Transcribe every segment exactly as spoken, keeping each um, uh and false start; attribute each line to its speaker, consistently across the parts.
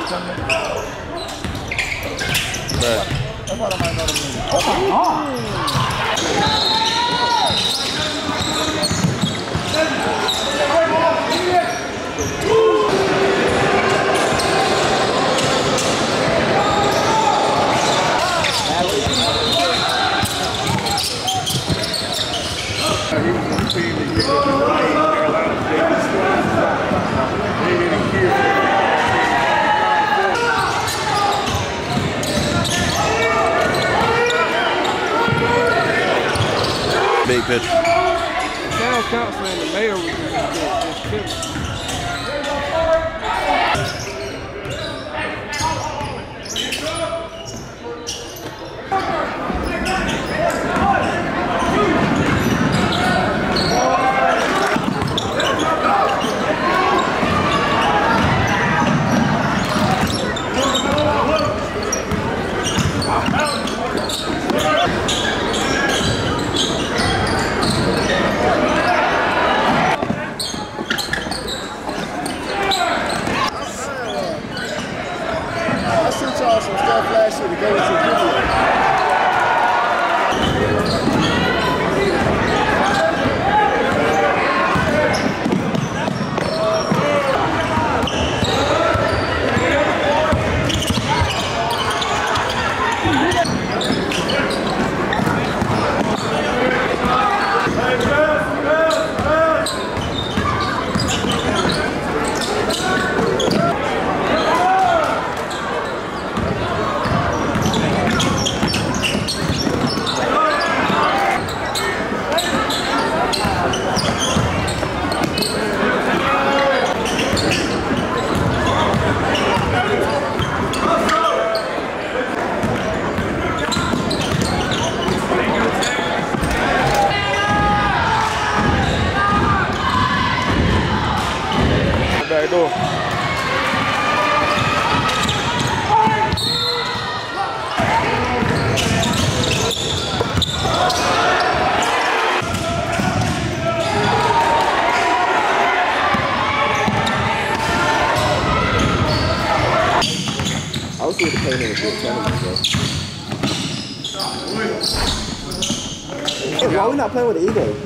Speaker 1: But
Speaker 2: I thought I might know the movie. Oh my God!
Speaker 1: big picture.
Speaker 3: Town council and the mayor was just killing.
Speaker 2: Some stuff last year to go into video.
Speaker 1: Back door.
Speaker 4: I was going to play him in a good tournament, so. Hey, why are we not playing with the Eagles?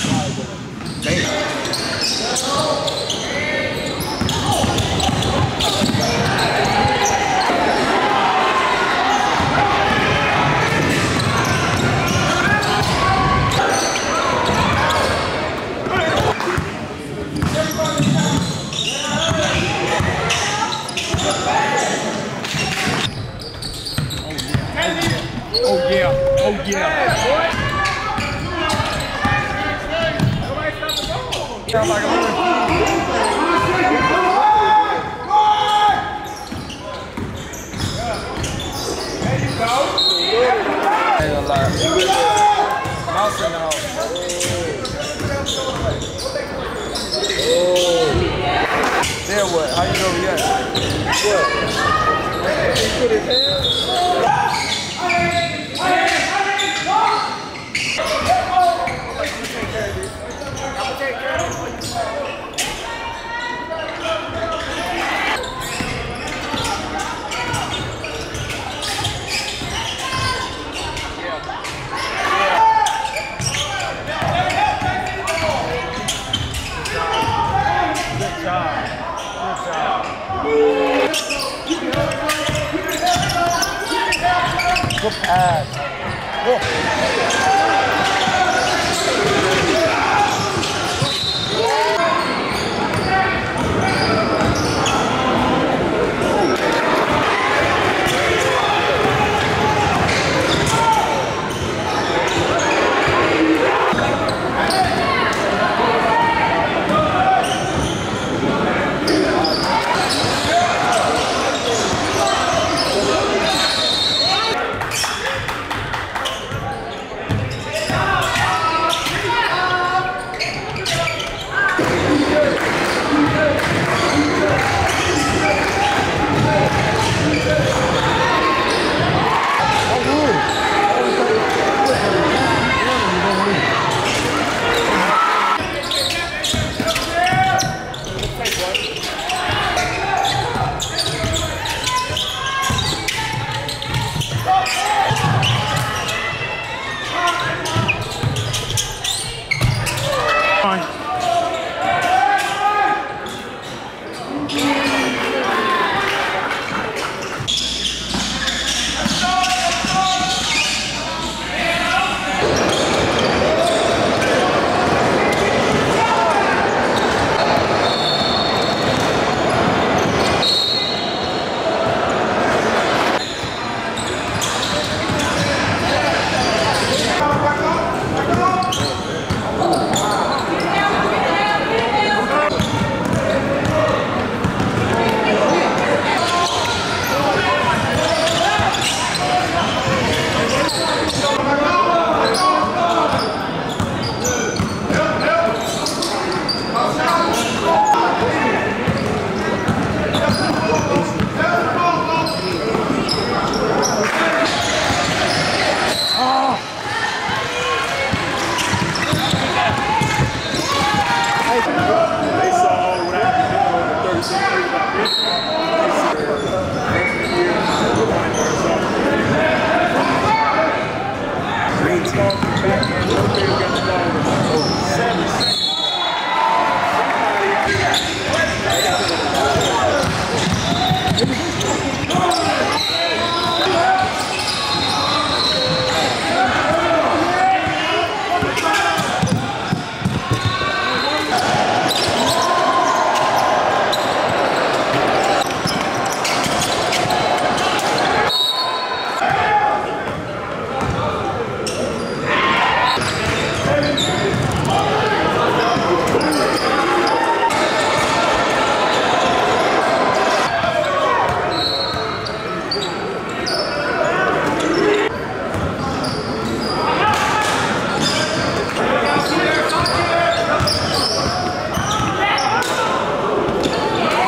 Speaker 3: Oh yeah, oh yeah. Sounds like a there you go. Ain't gonna lie. Mouse in the house. Then what? How you gonna react? What? He put his hands. Good pass. Good.